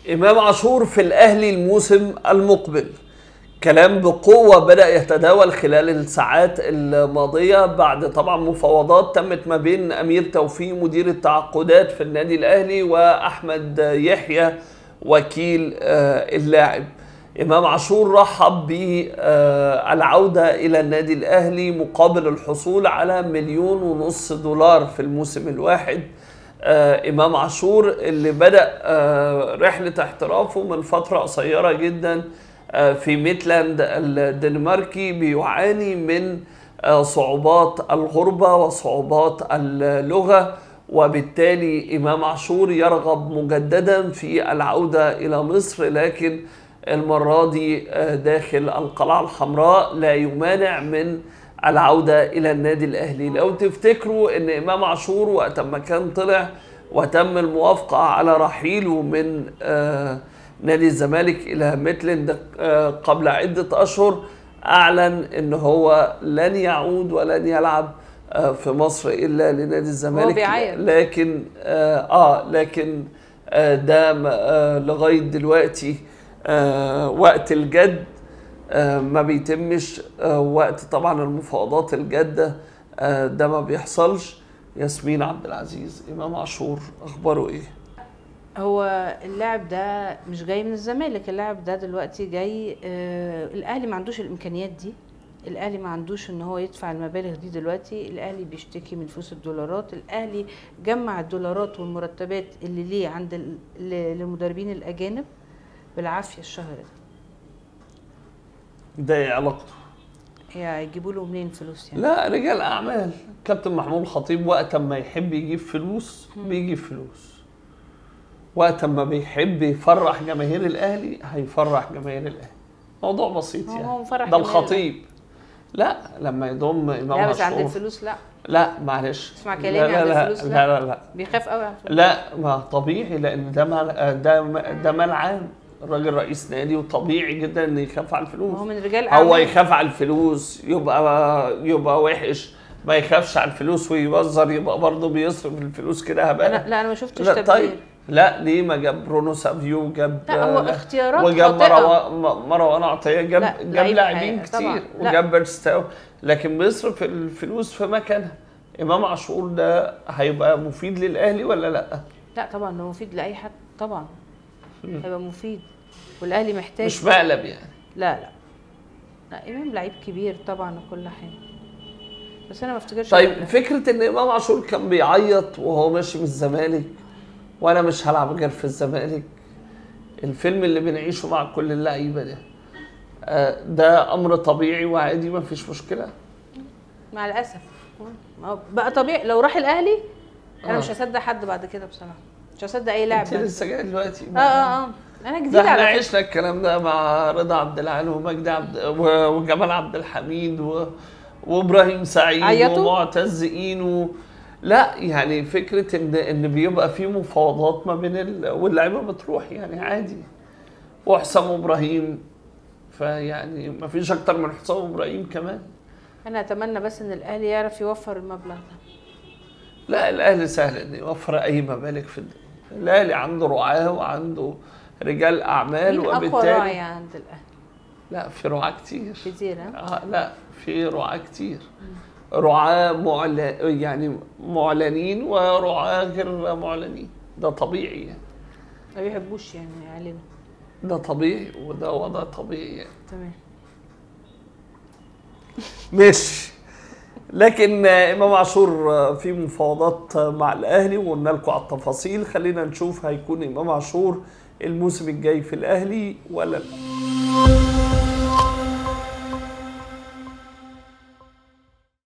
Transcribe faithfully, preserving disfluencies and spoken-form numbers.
إمام عاشور في الأهلي الموسم المقبل. كلام بقوة بدأ يتداول خلال الساعات الماضية بعد طبعا مفاوضات تمت ما بين أمير توفيق مدير التعاقدات في النادي الأهلي وأحمد يحيى وكيل اللاعب. إمام عاشور رحب بالعودة إلى النادي الأهلي مقابل الحصول على مليون ونص دولار في الموسم الواحد. إمام عاشور اللي بدأ رحلة احترافه من فترة قصيرة جدا في ميتلاند الدنماركي، بيعاني من صعوبات الغربة وصعوبات اللغة، وبالتالي إمام عاشور يرغب مجددا في العودة إلى مصر، لكن المرة دي داخل القلعة الحمراء لا يمانع من العودة إلى النادي الأهلي. لو تفتكروا أن إمام عاشور وقت ما كان طلع وتم الموافقة على رحيله من نادي الزمالك إلى ميتلاند قبل عدة أشهر، أعلن أنه هو لن يعود ولن يلعب في مصر إلا لنادي الزمالك. لكن آه لكن آه ده آه لغاية دلوقتي آه وقت الجد آه ما بيتمش. آه وقت طبعا المفاوضات الجادة آه ده ما بيحصلش. ياسمين عبد العزيز، إمام عاشور أخباره إيه؟ هو اللاعب ده مش جاي من الزمالك، اللاعب ده دلوقتي جاي آه الاهلي ما عندوش الامكانيات دي، الاهلي ما عندوش ان هو يدفع المبالغ دي دلوقتي، الاهلي بيشتكي من فلوس الدولارات، الاهلي جمع الدولارات والمرتبات اللي ليه عند المدربين الاجانب بالعافيه الشهر ده. ده ايه علاقته؟ هيجيبوا له منين فلوس يعني؟ لا، رجال اعمال. كابتن محمود الخطيب وقت ما يحب يجيب فلوس بيجيب فلوس، وقت ما بيحب يفرح جماهير الاهلي هيفرح جماهير الاهلي. موضوع بسيط يعني. هو مفرح ده الخطيب. لا، لما يضم امام عاشور. لا بس عند الفلوس لا. لا معلش. تسمع كلامي عند الفلوس لا. لا لا لا. بيخاف قوي على الفلوس. لا، ما طبيعي، لان ده مال ده ده مال عام. الراجل رئيس نادي وطبيعي جدا انه يخاف على الفلوس. هو من رجال اعمال. هو يخاف على الفلوس يبقى يبقى وحش، ما يخافش على الفلوس ويبذر يبقى برضه بيصرف الفلوس كده هباء. لا لا انا ما شفتش لا تبذير. طيب لا، ليه ما جاب برونو سافيو وجاب لا هو اختيارات وجاب خاطئة. مروان مروان عطيه، جاب جاب لاعبين كتير وجاب بيرستاو، لكن بيصرف الفلوس في مكانها. امام عاشور ده هيبقى مفيد للاهلي ولا لا؟ لا طبعا هو مفيد لاي حد طبعا. هيبقى مفيد والاهلي محتاج. مش مقلب يعني. لا لا لا امام لعيب كبير طبعا وكل حاجه، بس انا ما افتكرش. طيب فكره ان امام عاشور كان بيعيط وهو ماشي من الزمالك وانا مش هلعب غير في الزمالك، الفيلم اللي بنعيشه مع كل اللعيبه ده، ده امر طبيعي وعادي ما فيش مشكله. مع الاسف بقى طبيعي. لو راح الاهلي انا آه. مش هصدق حد بعد كده بصراحه، مش هصدق اي لاعب. انت لسه جاي دلوقتي؟ اه اه اه انا جديد على فكره. احنا عشنا الكلام ده مع رضا عبد العال ومجدي عبد وجمال عبد الحميد و... وابراهيم سعيد عيطوا؟ ومعتز اينو. لا يعني فكره ان ان بيبقى في مفاوضات ما بين ال... واللعيبه بتروح يعني عادي. وحسام ابراهيم، فيعني ما فيش اكتر من حسام ابراهيم كمان. انا اتمنى بس ان الاهلي يعرف يوفر المبلغ ده. لا، الاهلي سهل انه يوفر اي مبالغ في الدنيا. الاهلي عنده رعاه وعنده رجال اعمال، مين وبالتالي اقوى راعي عند الاهلي؟ لا، في رعاه كتير كتير. ها؟ لا، في رعاه كتير. رعاه معلن يعني معلنين ورعاه غير معلنين، ده طبيعي يعني. ما بيحبوش يعني يعلنوا. ده طبيعي وده وضع طبيعي يعني. تمام. ماشي. لكن امام عاشور في مفاوضات مع الاهلي وقلنا لكم على التفاصيل. خلينا نشوف هيكون امام عاشور الموسم الجاي في الاهلي ولا لا.